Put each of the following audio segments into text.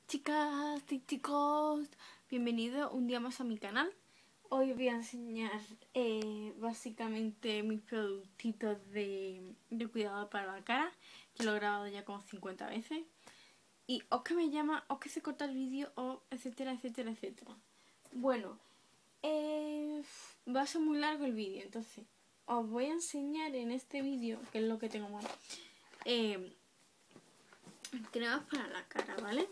Chicas y chicos, bienvenidos un día más a mi canal. Hoy os voy a enseñar básicamente mis productitos de cuidado para la cara, que lo he grabado ya como 50 veces. Y os que me llama, os que se corta el vídeo, o etcétera, etcétera, etcétera. Bueno, va a ser muy largo el vídeo, entonces os voy a enseñar en este vídeo, que es lo que tengo más, cremas para la cara, ¿vale?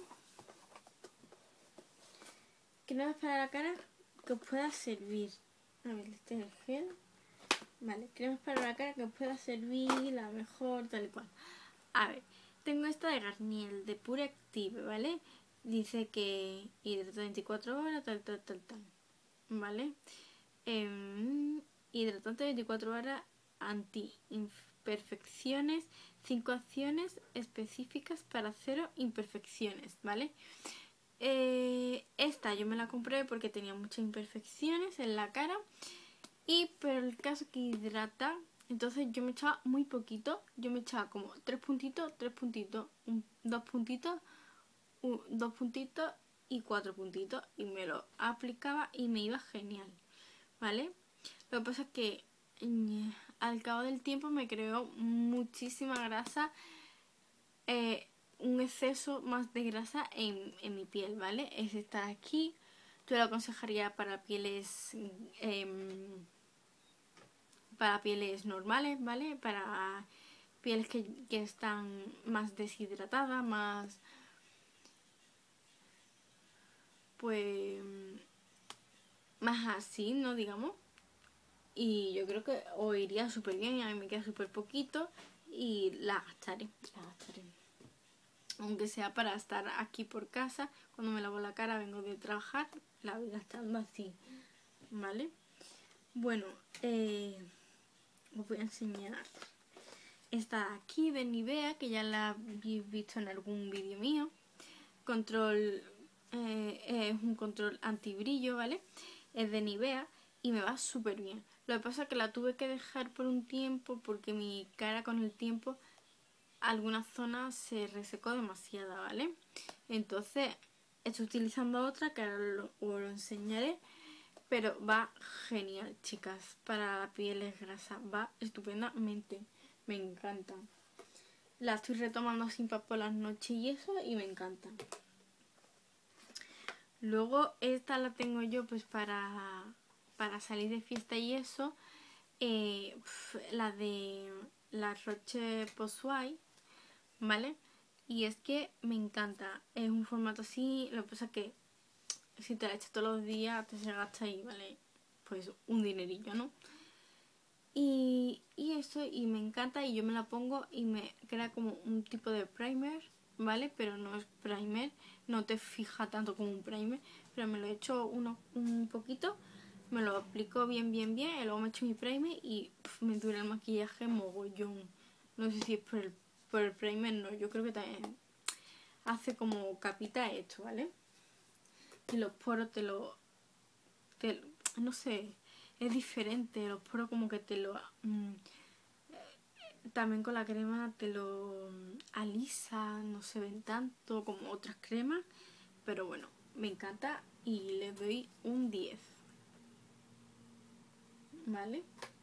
Cremas para la cara que os pueda servir. A ver, este es el gel. Vale, cremas para la cara que os pueda servir, la mejor, tal y cual. A ver, tengo esta de Garnier, de Pure Active, ¿vale? Dice que hidrata 24 horas, tal. ¿Vale? Hidratante 24 horas, anti-imperfecciones, 5 acciones específicas para cero imperfecciones, ¿vale? Esta yo me la compré porque tenía muchas imperfecciones en la cara, pero el caso que hidrata, entonces yo me echaba muy poquito, yo me echaba como 3 puntitos, 2 puntitos, 2 puntitos y 4 puntitos, y me lo aplicaba y me iba genial, ¿vale? Lo que pasa es que al cabo del tiempo me creó muchísima grasa, un exceso más de grasa en mi piel, ¿vale? Es esta de aquí. Yo lo aconsejaría para pieles normales, ¿vale? Para pieles que están más deshidratadas, más pues más así, ¿no? Digamos. Y yo creo que os iría súper bien, a mí me queda súper poquito y la gastaré. Aunque sea para estar aquí por casa, cuando me lavo la cara, vengo de trabajar, la voy gastando así, ¿vale? Bueno, os voy a enseñar esta de aquí de Nivea, que ya la habéis visto en algún vídeo mío. Es un control antibrillo, ¿vale? Es de Nivea y me va súper bien. Lo que pasa es que la tuve que dejar por un tiempo porque mi cara con el tiempo, algunas zonas se resecó demasiado, ¿vale? Entonces estoy utilizando otra que ahora os lo enseñaré, pero va genial, chicas. Para la piel es grasa, va estupendamente, me encanta. La estoy retomando sin por las noches y eso, y me encanta. Luego esta la tengo yo pues para salir de fiesta y eso, la de la Roche-Posay, ¿vale? Y es que me encanta, es un formato así, lo que pasa es que si te la echas todos los días te se gasta ahí, ¿vale? Pues un dinerillo, ¿no? Y eso, y me encanta, y yo me la pongo y me crea como un tipo de primer, ¿vale? Pero no es primer, no te fija tanto como un primer, pero me lo echo un poquito, me lo aplico bien, y luego me echo mi primer y me dura el maquillaje mogollón. No sé si es por el primer, no, yo creo que también hace como capita esto, ¿vale? Y los poros no sé, es diferente, los poros como que te lo... también con la crema te lo alisa, no se ven tanto como otras cremas, pero bueno, me encanta y le doy un 10, ¿vale?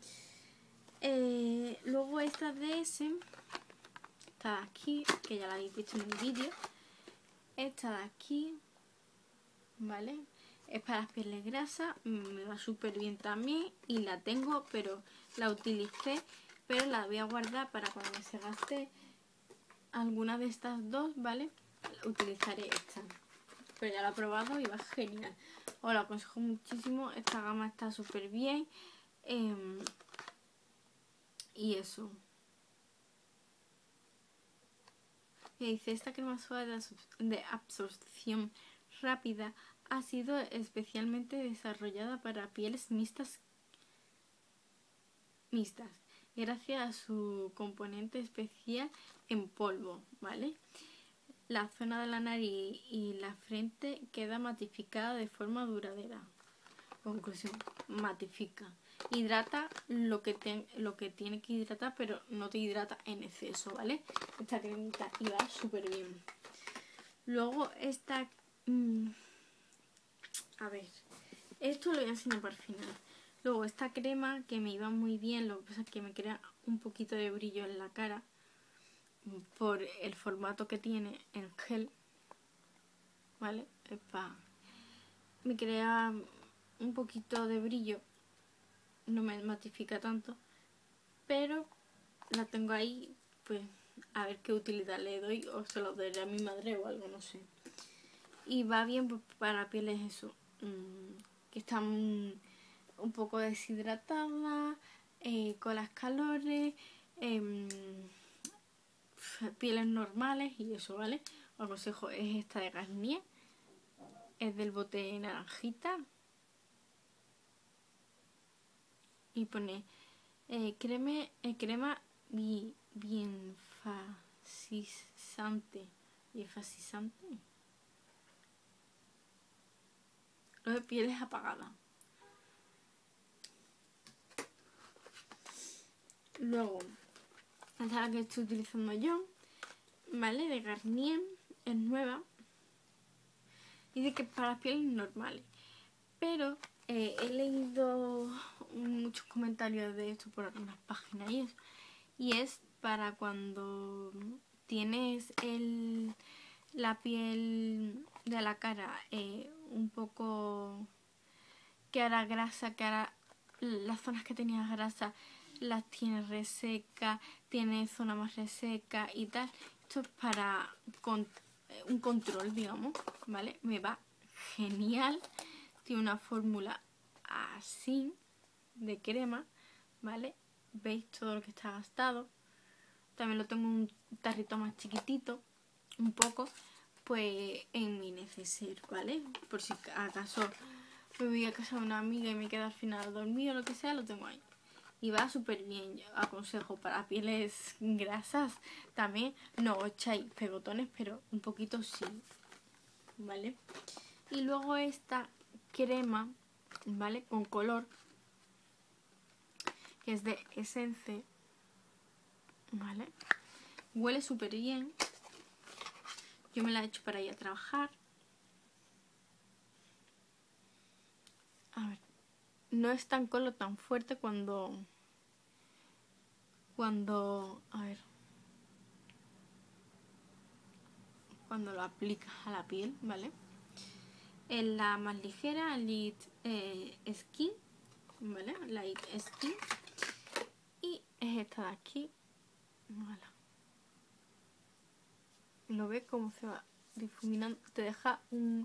Luego esta de ese, esta de aquí, que ya la habéis visto en el vídeo, esta de aquí, ¿vale? Es para las pieles grasas, me va súper bien también y la tengo, pero la utilicé, pero la voy a guardar para cuando se gaste alguna de estas dos, ¿vale? Utilizaré esta, pero ya la he probado y va genial. Os la aconsejo muchísimo, esta gama está súper bien, y eso. Me dice, esta crema suave de absorción rápida ha sido especialmente desarrollada para pieles mixtas gracias a su componente especial en polvo, ¿vale? La zona de la nariz y la frente queda matificada de forma duradera. Conclusión, matifica. Hidrata lo que tiene que hidratar, pero no te hidrata en exceso, ¿vale? Esta cremita iba súper bien. Luego esta... a ver, esto lo voy a enseñar para el final. Luego esta crema que me iba muy bien, lo que pasa es que me crea un poquito de brillo en la cara por el formato que tiene en gel, ¿vale? Me crea un poquito de brillo, no me matifica tanto, pero la tengo ahí, pues a ver qué utilidad le doy, o se lo daré a mi madre o algo, no sé. Y va bien pues, para pieles eso, que están un poco deshidratadas, con las calores, pieles normales y eso, ¿vale? Os aconsejo, es esta de Garnier, es del bote naranjita y pone crema bien fascisante. Bien fascisante. Lo de pieles apagadas. Luego, esta es la que estoy utilizando yo, ¿vale? De Garnier, es nueva. Dice que para pieles normales. Pero he leído muchos comentarios de esto por algunas páginas y eso. Y es para cuando tienes la piel de la cara un poco que hará grasa, que hará las zonas que tenías grasa las tienes reseca, tienes zona más reseca y tal. Esto es para un control, digamos, ¿vale? Me va genial. Tiene una fórmula así de crema, ¿vale? Veis todo lo que está gastado. También lo tengo en un tarrito más chiquitito, un poco, pues en mi neceser, ¿vale? Por si acaso me voy a casa de una amiga y me queda al final dormir o lo que sea, lo tengo ahí. Y va súper bien, yo aconsejo para pieles grasas también, no echáis pegotones, pero un poquito sí, ¿vale? Y luego esta crema, ¿vale? Con color, que es de Essence, ¿vale? Huele súper bien. Yo me la he hecho para ir a trabajar. A ver, no es tan color tan fuerte cuando lo aplicas a la piel, ¿vale? Es la más ligera, Light Skin, ¿vale? Light Skin. Y es esta de aquí, ¿vale? ¿Lo ves cómo se va difuminando? Te deja un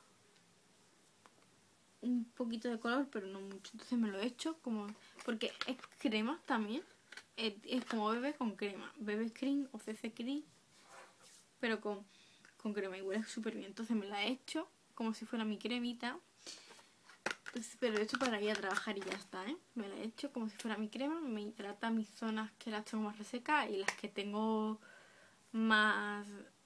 poquito de color, pero no mucho. Entonces me lo he hecho como... porque es crema también. Es como bebé con crema. Bebé cream o CC cream, pero con crema y huele súper bien. Entonces me la he hecho como si fuera mi cremita. Pero he hecho para ir a trabajar y ya está, ¿eh? Me la he hecho como si fuera mi crema. Me hidrata mis zonas que las tengo más resecas y las que tengo más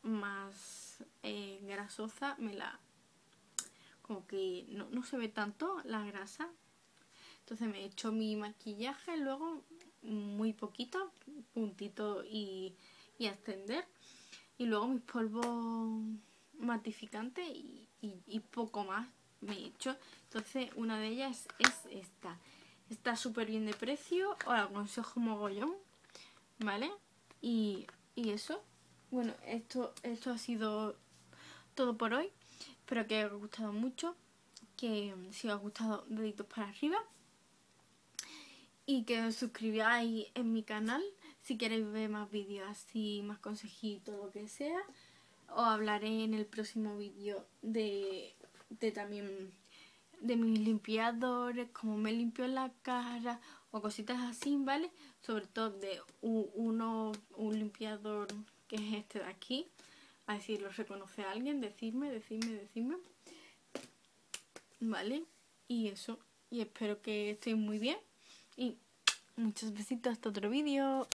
grasosa me la... como que no se ve tanto la grasa. Entonces me he hecho mi maquillaje luego muy poquito, puntito y a extender. Y luego mis polvos matificantes y poco más me he hecho. Entonces una de ellas es esta. Está súper bien de precio, os la aconsejo mogollón, ¿vale? Y eso. Bueno, esto ha sido todo por hoy. Espero que os haya gustado mucho. Que si os ha gustado, deditos para arriba. Y que os suscribáis en mi canal si queréis ver más vídeos así, más consejitos, lo que sea. Os hablaré en el próximo vídeo de también de mis limpiadores, cómo me limpio la cara o cositas así, ¿vale? Sobre todo de un limpiador que es este de aquí. A ver si lo reconoce a alguien, decidme. ¿Vale? Y eso. Y espero que estéis muy bien. Y muchos besitos hasta otro vídeo.